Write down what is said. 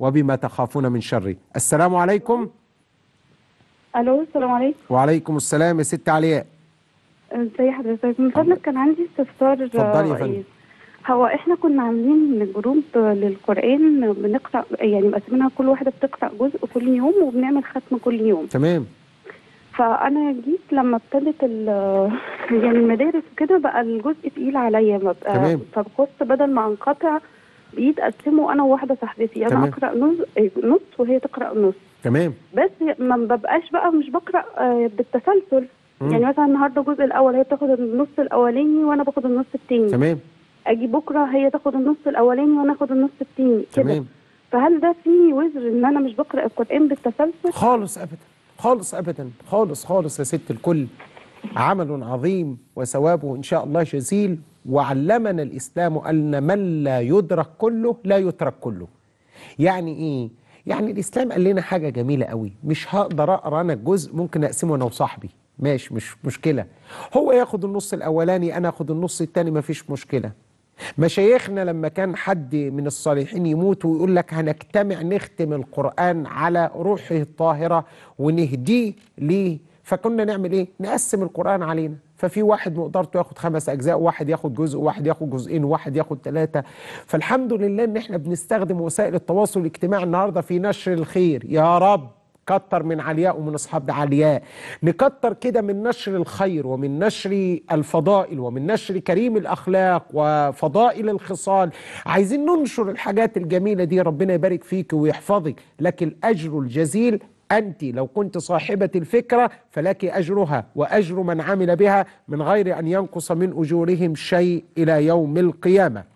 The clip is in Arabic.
وبما تخافون من شره. السلام عليكم. الو السلام عليكم. وعليكم السلام يا ست علياء. ازي حضرتك؟ من فضلك كان عندي استفسار. اتفضلي يا فندم. هو احنا كنا عاملين جروب للقرآن بنقرأ، يعني مقسمينها كل واحدة بتقرأ جزء كل يوم وبنعمل ختمة كل يوم. تمام. فأنا جيت لما ابتدت يعني المدارس وكده بقى الجزء تقيل عليا، تمام. فكنت بدل ما انقطع بقيت اقسمه انا وواحدة صاحبتي، انا اقرأ نص وهي تقرأ نص. تمام. بس ما ببقاش بقى مش بقرأ بالتسلسل. يعني مثلا النهارده الجزء الاول هي بتاخد النص الاولاني وانا باخد النص الثاني. تمام. اجي بكره هي تاخد النص الاولاني وانا اخد النص الثاني كده. تمام. فهل ده فيه وزر ان انا مش بقرا القران بالتسلسل؟ خالص ابدا، خالص ابدا، خالص خالص يا ست الكل. عمل عظيم وثوابه ان شاء الله جزيل. وعلمنا الاسلام ان من لا يدرك كله لا يترك كله. يعني ايه؟ يعني الاسلام قال لنا حاجه جميله قوي. مش هقدر اقرا انا الجزء، ممكن اقسمه انا وصاحبي، ماشي، مش مشكله. هو ياخد النص الاولاني انا اخد النص الثاني، مفيش مشكله. مشايخنا لما كان حد من الصالحين يموت ويقول لك هنجتمع نختم القرآن على روحه الطاهرة ونهديه ليه، فكنا نعمل ايه؟ نقسم القرآن علينا. ففي واحد مقدرته ياخد 5 أجزاء، وواحد ياخد جزء، وواحد ياخد جزئين، وواحد ياخد 3. فالحمد لله ان احنا بنستخدم وسائل التواصل الاجتماعي النهارده في نشر الخير. يا رب كتر من علياء ومن أصحاب علياء، نكتر كده من نشر الخير ومن نشر الفضائل ومن نشر كريم الأخلاق وفضائل الخصال. عايزين ننشر الحاجات الجميلة دي. ربنا يبارك فيك ويحفظك، لك الأجر الجزيل. أنت لو كنت صاحبة الفكرة فلك أجرها وأجر من عمل بها من غير أن ينقص من أجورهم شيء إلى يوم القيامة.